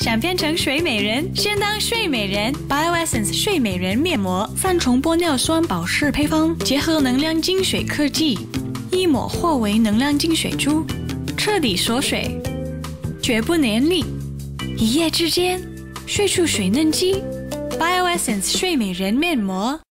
想变成睡美人，先当睡美人。Bio Essence 睡美人面膜，3重玻尿酸保湿配方，结合能量净水科技，一抹或为能量净水珠，彻底锁水，绝不黏腻，一夜之间睡出水嫩肌。Bio Essence 睡美人面膜。